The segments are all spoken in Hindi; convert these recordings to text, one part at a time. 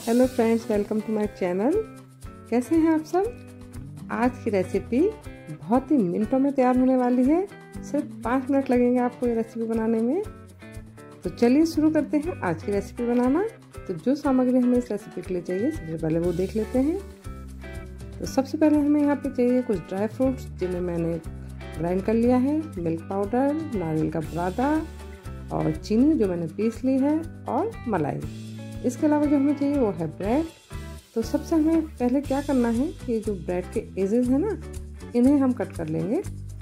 Hello friends, welcome to my channel. कैसे हैं आप सब। आज की रेसिपी बहुत ही मिनटों में तैयार होने वाली है। सिर्फ 5 मिनट लगेंगे आपको ये रेसिपी बनाने में। तो चलिए शुरू करते हैं आज की रेसिपी बनाना। तो जो सामग्री हमें इस रेसिपी के लिए चाहिए सबसे पहले वो देख लेते हैं। तो सबसे पहले हमें यहाँ पे चाहिए कुछ ड्राई फ्रूट्स जिन्हें मैंने ग्राइंड कर लिया है, मिल्क पाउडर, नारियल का बुरादा और चीनी जो मैंने पीस ली है और मलाई। इसके अलावा जो हमें चाहिए वो है ब्रेड। तो सबसे हमें पहले क्या करना है कि जो ब्रेड के एजेस हैं ना, इन्हें हम कट कर लेंगे।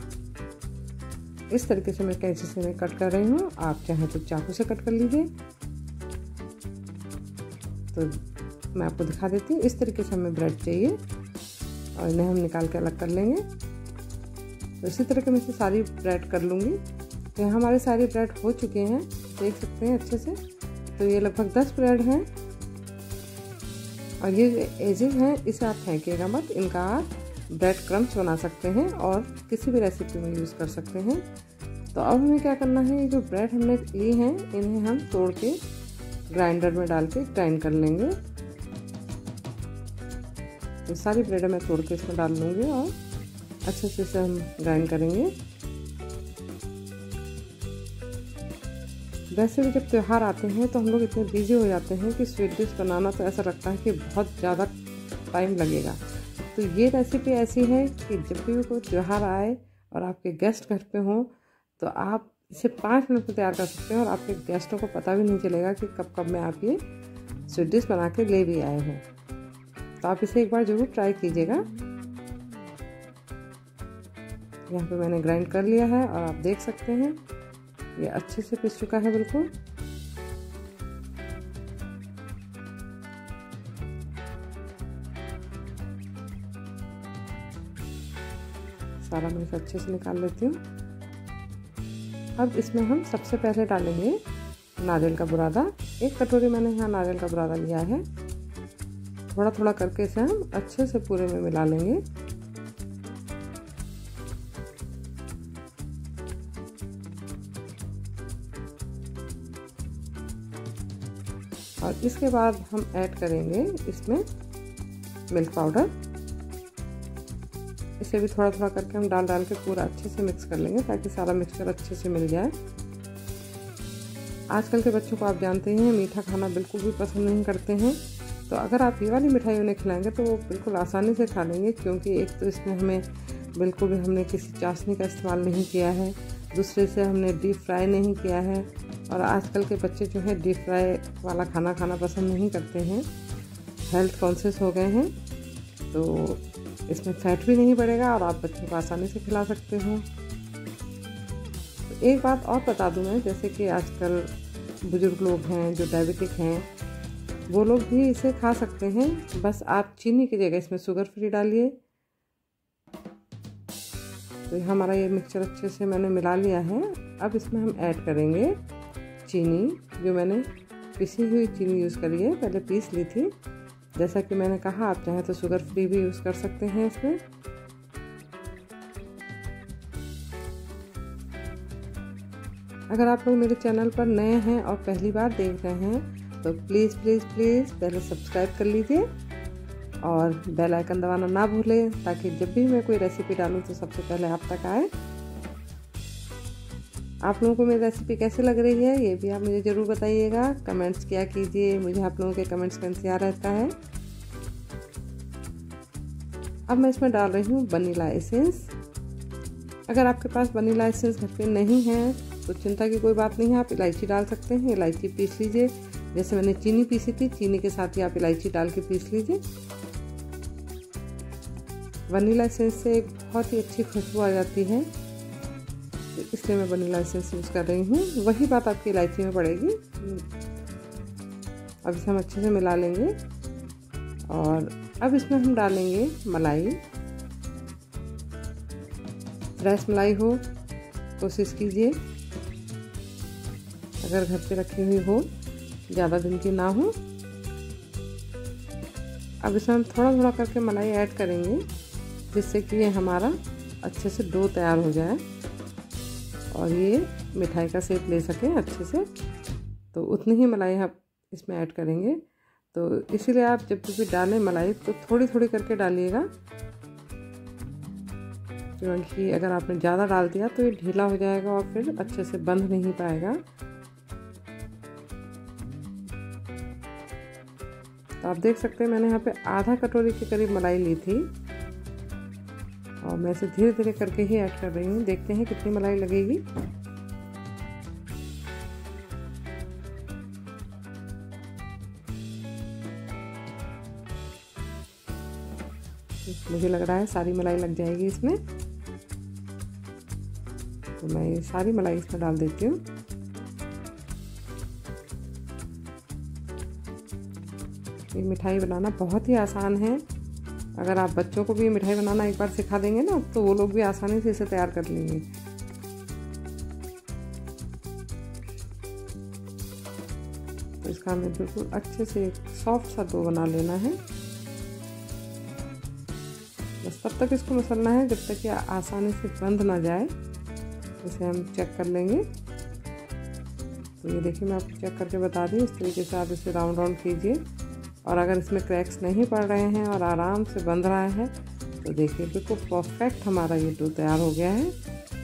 इस तरीके से मैं कैंची से मैं कट कर रही हूँ, आप चाहें तो चाकू से कट कर लीजिए। तो मैं आपको दिखा देती हूँ, इस तरीके से हमें ब्रेड चाहिए और इन्हें हम निकाल के अलग कर लेंगे। तो इसी तरीके मैं से सारी ब्रेड कर लूँगी। तो हमारे सारे ब्रेड हो चुके हैं, देख सकते हैं अच्छे से। तो ये लगभग 10 ब्रेड हैं और ये एजेस हैं, इसे आप फेंकिएगा मत। इनका आप ब्रेड क्रम्स बना सकते हैं और किसी भी रेसिपी में यूज़ कर सकते हैं। तो अब हमें क्या करना है, ये जो ब्रेड हमने ली हैं इन्हें हम तोड़ के ग्राइंडर में डाल के ग्राइंड कर लेंगे। तो सारी ब्रेड मैं तोड़ के इसमें डाल लूँगी और अच्छे से इसे हम ग्राइंड करेंगे। वैसे भी जब त्यौहार आते हैं तो हम लोग इतने बिजी हो जाते हैं कि स्वीट डिश बनाना तो ऐसा लगता है कि बहुत ज़्यादा टाइम लगेगा। तो ये रेसिपी ऐसी है कि जब भी कोई त्यौहार आए और आपके गेस्ट घर पे हों तो आप इसे 5 मिनट में तैयार कर सकते हैं और आपके गेस्टों को पता भी नहीं चलेगा कि कब कब में आप ये स्वीट डिश बना के ले भी आए हैं। तो आप इसे एक बार ज़रूर ट्राई कीजिएगा। यहाँ पे मैंने ग्राइंड कर लिया है और आप देख सकते हैं ये अच्छे से पिस चुका है बिल्कुल। सारा मैं इसे अच्छे से निकाल लेती हूँ। अब इसमें हम सबसे पहले डालेंगे नारियल का बुरादा। 1 कटोरी मैंने यहाँ नारियल का बुरादा लिया है। थोड़ा थोड़ा करके इसे हम अच्छे से पूरे में मिला लेंगे। और इसके बाद हम ऐड करेंगे इसमें मिल्क पाउडर। इसे भी थोड़ा थोड़ा करके हम डाल के पूरा अच्छे से मिक्स कर लेंगे ताकि सारा मिक्सचर अच्छे से मिल जाए। आजकल के बच्चों को आप जानते हैं मीठा खाना बिल्कुल भी पसंद नहीं करते हैं। तो अगर आप ये वाली मिठाई उन्हें खिलाएंगे तो वो बिल्कुल आसानी से खा लेंगे, क्योंकि एक तो इसमें हमें बिल्कुल भी हमने किसी चाशनी का इस्तेमाल नहीं किया है, दूसरे से हमने डीप फ्राई नहीं किया है। और आजकल के बच्चे जो है डीप फ्राई वाला खाना खाना पसंद नहीं करते हैं, हेल्थ कॉन्शियस हो गए हैं। तो इसमें फैट भी नहीं बढ़ेगा और आप बच्चों को आसानी से खिला सकते हो। तो एक बात और बता दूं मैं, जैसे कि आजकल बुजुर्ग लोग हैं जो डायबिटिक हैं, वो लोग भी इसे खा सकते हैं। बस आप चीनी की जगह इसमें शुगर फ्री डालिए। तो हमारा ये मिक्सचर अच्छे से मैंने मिला लिया है। अब इसमें हम ऐड करेंगे चीनी, जो मैंने पिसी हुई चीनी यूज़ करी है, पहले पीस ली थी। जैसा कि मैंने कहा, आप चाहें तो शुगर फ्री भी यूज़ कर सकते हैं इसमें। अगर आप लोग मेरे चैनल पर नए हैं और पहली बार देख रहे हैं तो प्लीज़ प्लीज़ प्लीज़ पहले सब्सक्राइब कर लीजिए और बेल आइकन दबाना ना भूलें, ताकि जब भी मैं कोई रेसिपी डालूं तो सबसे पहले आप तक आए। आप लोगों को मेरी रेसिपी कैसे लग रही है ये भी आप मुझे ज़रूर बताइएगा। कमेंट्स किया कीजिए, मुझे आप लोगों के कमेंट्स का इंतजार रहता है। अब मैं इसमें डाल रही हूँ वनीला एसेंस। अगर आपके पास वनीला एसेंस घर पे नहीं है तो चिंता की कोई बात नहीं है, आप इलायची डाल सकते हैं। इलायची पीस लीजिए, जैसे मैंने चीनी पीसी थी, चीनी के साथ ही आप इलायची डाल के पीस लीजिए। वनीला एसेंस से एक बहुत ही अच्छी खुशबू आ जाती है, तो इसलिए मैं वनीला एसेंस यूज़ कर रही हूँ। वही बात आपकी इलायची में पड़ेगी। अब इसे हम अच्छे से मिला लेंगे और अब इसमें हम डालेंगे मलाई। फ्रेश मलाई हो कोशिश कीजिए, अगर घर पे रखी हुई हो, ज़्यादा दिन की ना हो। अब इसमें हम थोड़ा थोड़ा करके मलाई ऐड करेंगे, जिससे कि ये हमारा अच्छे से डो तैयार हो जाए और ये मिठाई का शेप ले सके अच्छे से। तो उतनी ही मलाई हम इसमें ऐड करेंगे तो इसीलिए आप जब भी डालें मलाई तो थोड़ी थोड़ी करके डालिएगा, क्योंकि अगर आपने ज़्यादा डाल दिया तो ये ढीला हो जाएगा और फिर अच्छे से बंध नहीं पाएगा। तो आप देख सकते हैं मैंने यहाँ पे आधा कटोरी के करीब मलाई ली थी और मैं इसे धीरे धीरे करके ही ऐड कर रही हूँ। देखते हैं कितनी मलाई लगेगी। मुझे लग रहा है सारी मलाई लग जाएगी इसमें, तो मैं ये सारी मलाई इसमें डाल देती हूँ। ये मिठाई बनाना बहुत ही आसान है। अगर आप बच्चों को भी ये मिठाई बनाना एक बार सिखा देंगे ना तो वो लोग भी आसानी से इसे तैयार कर लेंगे। तो इसका हमें बिल्कुल अच्छे से एक सॉफ्ट सा डो बना लेना है। बस तब तक इसको मसलना है जब तक ये आसानी से बंध ना जाए। इसे हम चेक कर लेंगे। तो ये देखिए मैं आपको चेक करके बता दी, इस तरीके से आप इसे राउंड राउंड कीजिए और अगर इसमें क्रैक्स नहीं पड़ रहे हैं और आराम से बंध रहा है तो देखिए बिल्कुल परफेक्ट हमारा ये डो तैयार हो गया है।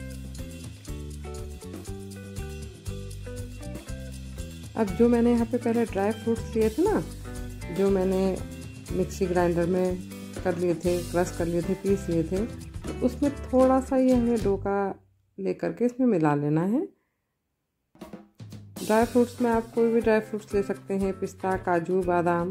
अब जो मैंने यहाँ पे पहले ड्राई फ्रूट्स लिए थे ना, जो मैंने मिक्सी ग्राइंडर में कर लिए थे, क्रश कर लिए थे, पीस लिए थे, तो उसमें थोड़ा सा ये हमें डो का लेकर के इसमें मिला लेना है। ड्राई फ्रूट्स में आप कोई भी ड्राई फ्रूट्स ले सकते हैं, पिस्ता, काजू, बादाम।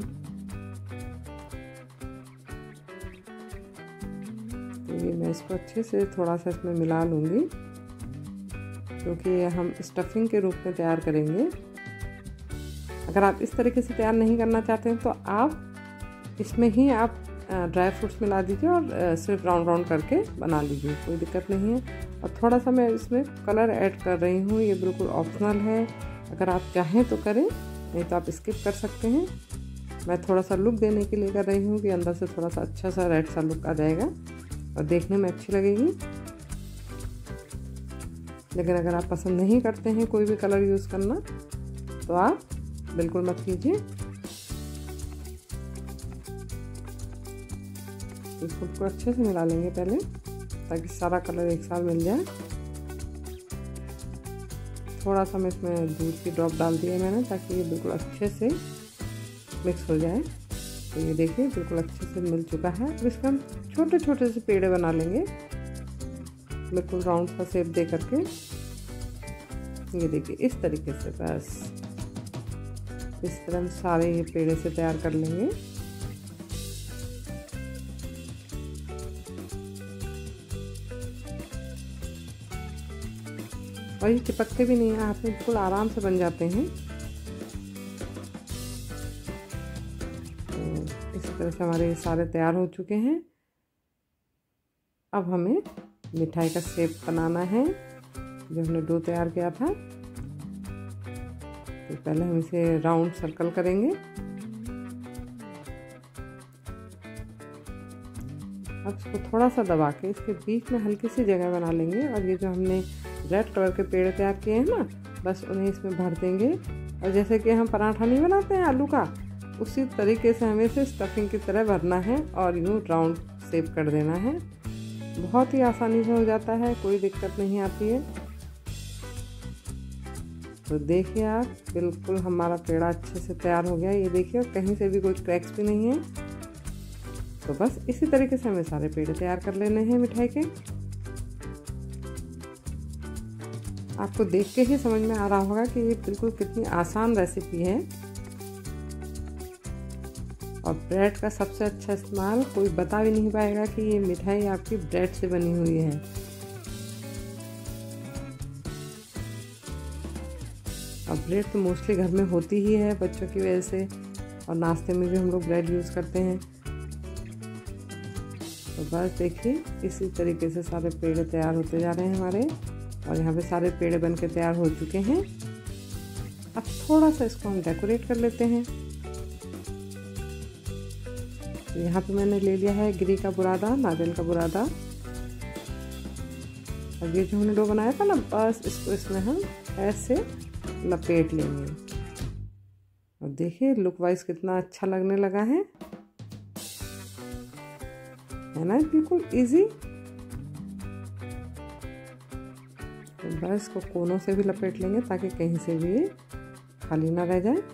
तो ये मैं इसको अच्छे से थोड़ा सा इसमें मिला लूँगी, क्योंकि हम स्टफिंग के रूप में तैयार करेंगे। अगर आप इस तरीके से तैयार नहीं करना चाहते हैं तो आप इसमें ही आप ड्राई फ्रूट्स मिला दीजिए और सिर्फ राउंड राउंड करके बना लीजिए, कोई दिक्कत नहीं है। और थोड़ा सा मैं इसमें कलर ऐड कर रही हूँ, ये बिल्कुल ऑप्शनल है। अगर आप चाहें तो करें, नहीं तो आप स्किप कर सकते हैं। मैं थोड़ा सा लुक देने के लिए कर रही हूँ कि अंदर से थोड़ा सा अच्छा सा रेड सा लुक आ जाएगा और देखने में अच्छी लगेगी। लेकिन अगर आप पसंद नहीं करते हैं कोई भी कलर यूज़ करना तो आप बिल्कुल मत कीजिए। इसको बिल्कुल अच्छे से मिला लेंगे पहले, ताकि सारा कलर एक साथ मिल जाए। थोड़ा सा मैं इसमें दूध की ड्रॉप डाल दी है मैंने, ताकि ये बिल्कुल अच्छे से मिक्स हो जाए। तो ये देखिए बिल्कुल अच्छे से मिल चुका है। अब इसके हम छोटे छोटे से पेड़े बना लेंगे, बिल्कुल राउंड सा शेप दे करके। ये देखिए इस तरीके से, बस इस तरह हम सारे ये पेड़े से तैयार कर लेंगे। और ये चिपकते भी नहीं है, हाथ में बिल्कुल आराम से बन जाते हैं। तो इसी तरह से हमारे सारे तैयार हो चुके हैं। अब हमें मिठाई का शेप बनाना है जो हमने डो तैयार किया था। तो पहले हम इसे राउंड सर्कल करेंगे। अब इसको थोड़ा सा दबा के इसके बीच में हल्की सी जगह बना लेंगे और ये जो हमने रेड कलर के पेड़ तैयार किए हैं ना, बस उन्हें इसमें भर देंगे। और जैसे कि हम पराठा नहीं बनाते हैं आलू का, उसी तरीके से हमें इसे स्टफिंग की तरह भरना है और यूँ राउंड शेप कर देना है। बहुत ही आसानी से हो जाता है, कोई दिक्कत नहीं आती है। तो देखिए आप, बिल्कुल हमारा पेड़ा अच्छे से तैयार हो गया। ये देखिए कहीं से भी कोई क्रैक्स भी नहीं है। तो बस इसी तरीके से हमें सारे पेड़े तैयार कर लेने हैं मिठाई के। आपको देख के ही समझ में आ रहा होगा कि ये बिल्कुल कितनी आसान रेसिपी है। और ब्रेड का सबसे अच्छा इस्तेमाल कोई बता भी नहीं पाएगा कि ये मिठाई आपकी ब्रेड से बनी हुई है। और ब्रेड तो मोस्टली घर में होती ही है बच्चों की वजह से, और नाश्ते में भी हम लोग ब्रेड यूज़ करते हैं। तो बस देखिए इसी तरीके से सारे पेड़े तैयार होते जा रहे हैं हमारे, और यहाँ पे सारे पेड़े बन के तैयार हो चुके हैं। अब थोड़ा सा इसको हम डेकोरेट कर लेते हैं। तो यहाँ पे मैंने ले लिया है गिरी का बुरादा, नारियल का बुरादा। अब ये जो हमने डो बनाया था ना, बस इसको इसमें हम ऐसे लपेट लेंगे और देखिए लुक वाइज कितना अच्छा लगने लगा है ना, बिल्कुल इजी। तो बस इसको कोनों से भी लपेट लेंगे ताकि कहीं से भी ये खाली ना रह जाए।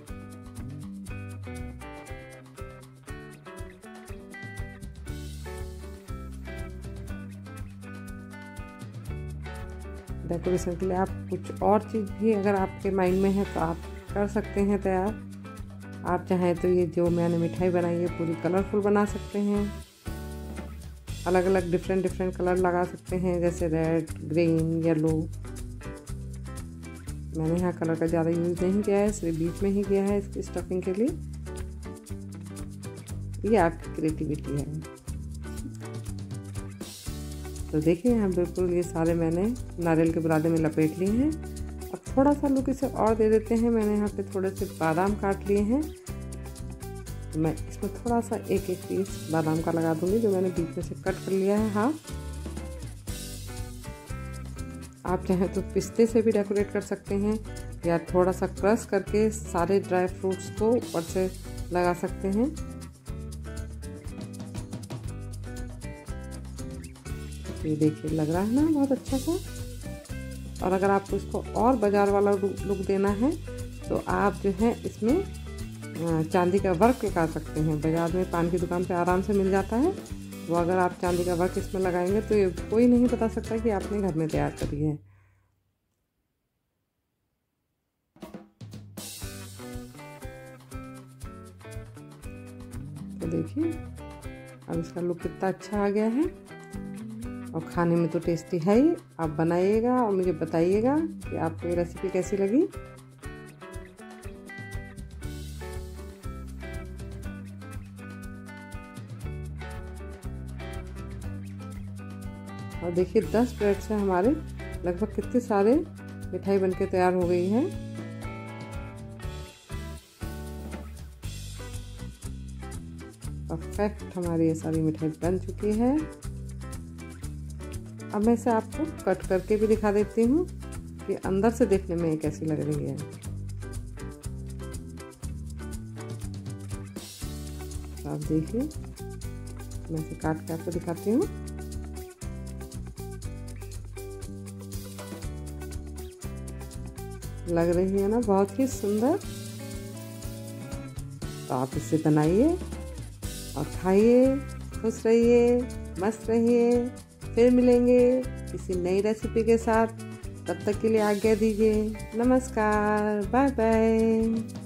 डेकोरेशन के लिए आप कुछ और चीज़ भी अगर आपके माइंड में है तो आप कर सकते हैं तैयार। आप चाहें तो ये जो मैंने मिठाई बनाई है पूरी कलरफुल बना सकते हैं, अलग अलग डिफरेंट कलर लगा सकते हैं, जैसे रेड, ग्रीन, येलो। मैंने यहाँ कलर का ज़्यादा यूज़ नहीं किया है, सिर्फ बीच में ही किया है इसकी स्टफिंग के लिए। ये आपकी क्रिएटिविटी है। तो देखिए यहाँ बिल्कुल ये सारे मैंने नारियल के बुरादे में लपेट लिए हैं। अब थोड़ा सा लुक इसे और दे देते हैं। मैंने यहाँ पे थोड़े से बादाम काट लिए हैं, तो मैं इसमें थोड़ा सा एक पीस बादाम का लगा दूंगी, जो मैंने बीच में से कट कर लिया है हाफ। आप चाहें तो पिस्ते से भी डेकोरेट कर सकते हैं या थोड़ा सा क्रश करके सारे ड्राई फ्रूट्स को ऊपर से लगा सकते हैं। ये देखिए लग रहा है ना बहुत अच्छा सा। और अगर आपको इसको और बाजार वाला लुक देना है तो आप जो है इसमें चांदी का वर्क लगा सकते हैं। बाजार में पान की दुकान पे आराम से मिल जाता है। वो अगर आप चांदी का वर्क इसमें लगाएंगे तो ये कोई नहीं बता सकता कि आपने घर में तैयार करी है। तो देखिए अब इसका लुक कितना अच्छा आ गया है और खाने में तो टेस्टी है ही। आप बनाइएगा और मुझे बताइएगा कि आपको ये रेसिपी कैसी लगी। और देखिए 10 ब्रेड से हमारे लगभग कितने सारे मिठाई बनके तैयार हो गई है। परफेक्ट हमारी ये सारी मिठाई बन चुकी है। अब मैं इसे आपको कट करके भी दिखा देती हूँ कि अंदर से देखने में ये कैसी लग रही है। आप देखिए मैं इसे काट के आपको दिखाती हूँ। लग रही है ना बहुत ही सुंदर। तो आप इसे बनाइए और खाइए, खुश रहिए, मस्त रहिए। फिर मिलेंगे किसी नई रेसिपी के साथ। तब तक के लिए आज्ञा दीजिए। नमस्कार, बाय बाय।